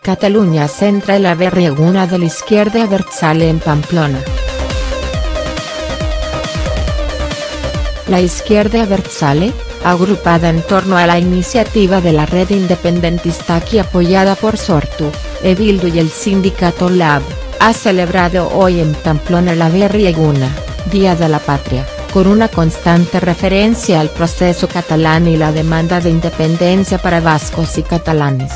Cataluña centra el aberrieguna de la izquierda abertzale en Pamplona. La izquierda abertzale, agrupada en torno a la iniciativa de la red independentista aquí apoyada por Sortu, Bildu y el sindicato LAB, ha celebrado hoy en Pamplona el aberrieguna, Día de la Patria, con una constante referencia al proceso catalán y la demanda de independencia para vascos y catalanes.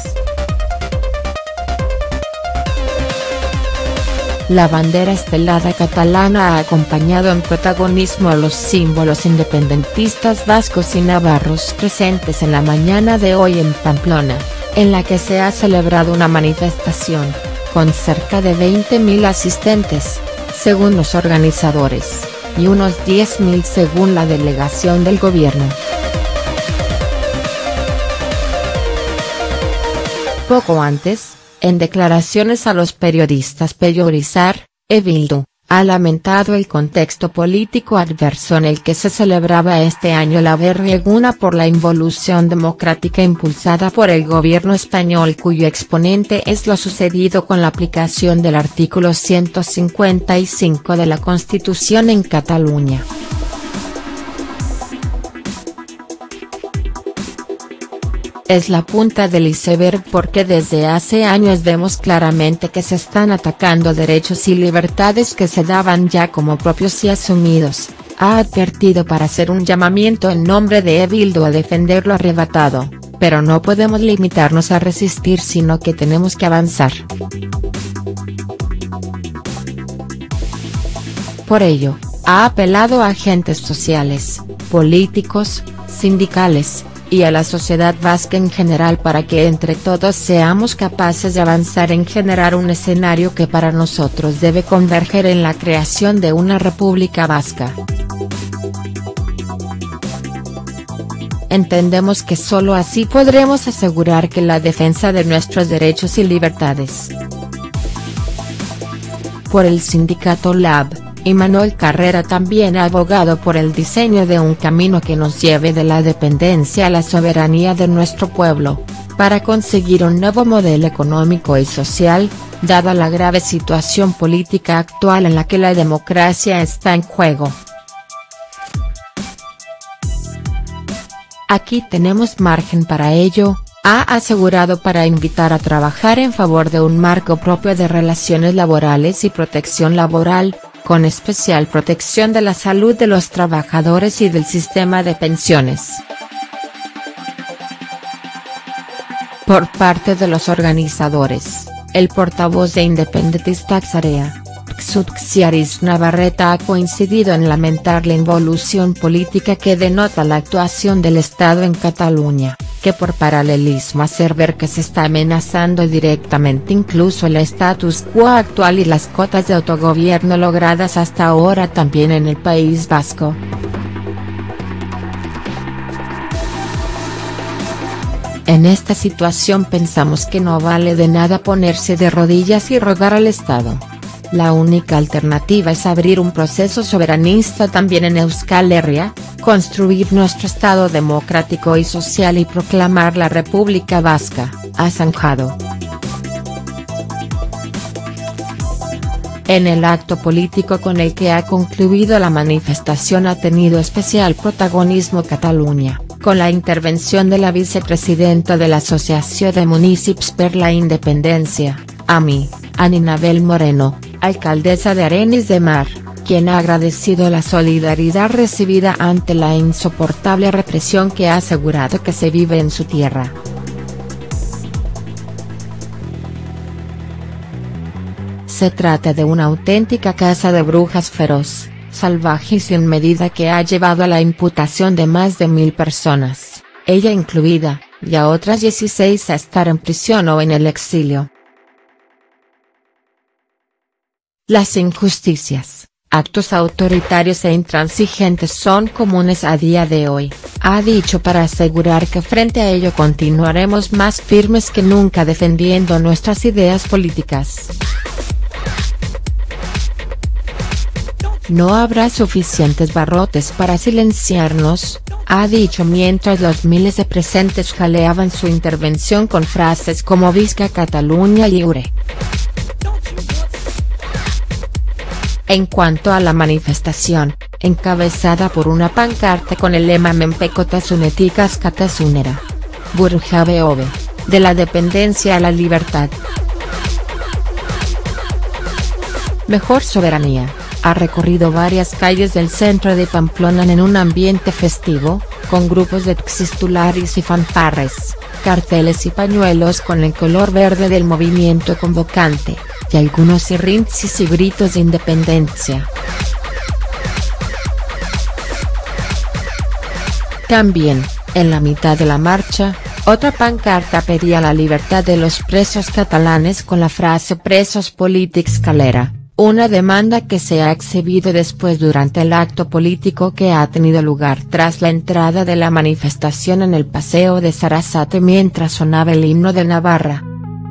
La bandera estelada catalana ha acompañado en protagonismo a los símbolos independentistas vascos y navarros presentes en la mañana de hoy en Pamplona, en la que se ha celebrado una manifestación, con cerca de 20.000 asistentes, según los organizadores, y unos 10.000 según la delegación del gobierno. Poco antes, en declaraciones a los periodistas Pello Urizar, Bildu, ha lamentado el contexto político adverso en el que se celebraba este año la aberrieguna por la involución democrática impulsada por el gobierno español cuyo exponente es lo sucedido con la aplicación del artículo 155 de la Constitución en Cataluña. Es la punta del iceberg porque desde hace años vemos claramente que se están atacando derechos y libertades que se daban ya como propios y asumidos, ha advertido para hacer un llamamiento en nombre de Bildu a defender lo arrebatado, pero no podemos limitarnos a resistir sino que tenemos que avanzar. Por ello, ha apelado a agentes sociales, políticos, sindicales, y a la sociedad vasca en general para que entre todos seamos capaces de avanzar en generar un escenario que para nosotros debe converger en la creación de una república vasca. Entendemos que solo así podremos asegurar que la defensa de nuestros derechos y libertades. Por el sindicato LAB, Imanol Carrera también ha abogado por el diseño de un camino que nos lleve de la dependencia a la soberanía de nuestro pueblo, para conseguir un nuevo modelo económico y social, dada la grave situación política actual en la que la democracia está en juego. Aquí tenemos margen para ello, ha asegurado para invitar a trabajar en favor de un marco propio de relaciones laborales y protección laboral, con especial protección de la salud de los trabajadores y del sistema de pensiones. Por parte de los organizadores, el portavoz de Independentista Xarea, Txutxiaris Navarrete ha coincidido en lamentar la involución política que denota la actuación del Estado en Cataluña, que por paralelismo hace ver que se está amenazando directamente incluso el status quo actual y las cotas de autogobierno logradas hasta ahora también en el País Vasco. En esta situación pensamos que no vale de nada ponerse de rodillas y rogar al Estado. La única alternativa es abrir un proceso soberanista también en Euskal Herria, construir nuestro Estado democrático y social y proclamar la República Vasca, ha zanjado. En el acto político con el que ha concluido la manifestación ha tenido especial protagonismo Cataluña, con la intervención de la vicepresidenta de la Asociación de Municipis per la Independencia, AMI, Aninabel Moreno, alcaldesa de Arenys de Mar, quien ha agradecido la solidaridad recibida ante la insoportable represión que ha asegurado que se vive en su tierra. Se trata de una auténtica caza de brujas feroz, salvaje y sin medida que ha llevado a la imputación de más de 1000 personas, ella incluida, y a otras 16 a estar en prisión o en el exilio. Las injusticias, actos autoritarios e intransigentes son comunes a día de hoy, ha dicho para asegurar que frente a ello continuaremos más firmes que nunca defendiendo nuestras ideas políticas. No habrá suficientes barrotes para silenciarnos, ha dicho mientras los miles de presentes jaleaban su intervención con frases como Visca Catalunya Lliure. En cuanto a la manifestación, encabezada por una pancarta con el lema Menpekotasun Askatasunera. Burjabeobe, de la dependencia a la libertad. Mejor soberanía, ha recorrido varias calles del centro de Pamplona en un ambiente festivo, con grupos de txistularis y fanfarres, carteles y pañuelos con el color verde del movimiento convocante, y algunos irrintzis y gritos de independencia. También, en la mitad de la marcha, otra pancarta pedía la libertad de los presos catalanes con la frase Presos polítics calera, una demanda que se ha exhibido después durante el acto político que ha tenido lugar tras la entrada de la manifestación en el Paseo de Sarasate mientras sonaba el himno de Navarra.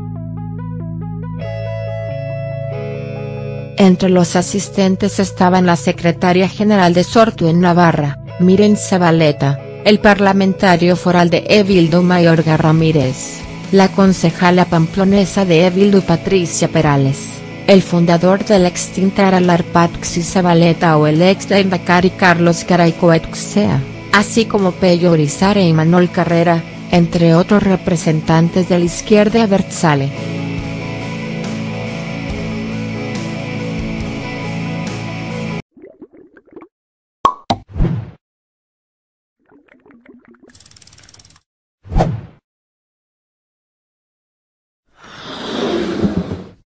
Entre los asistentes estaban la secretaria general de Sortu en Navarra, Miren Zabaleta, el parlamentario foral de E Bildu Mayorga Ramírez, la concejala pamplonesa de E Bildu Patricia Perales, el fundador de la extinta Aralar Patxi Zabaleta o el ex Lehendakari Carlos Garaycoetxea, así como Pello Urizar e Imanol Carrera, entre otros representantes de la izquierda abertzale.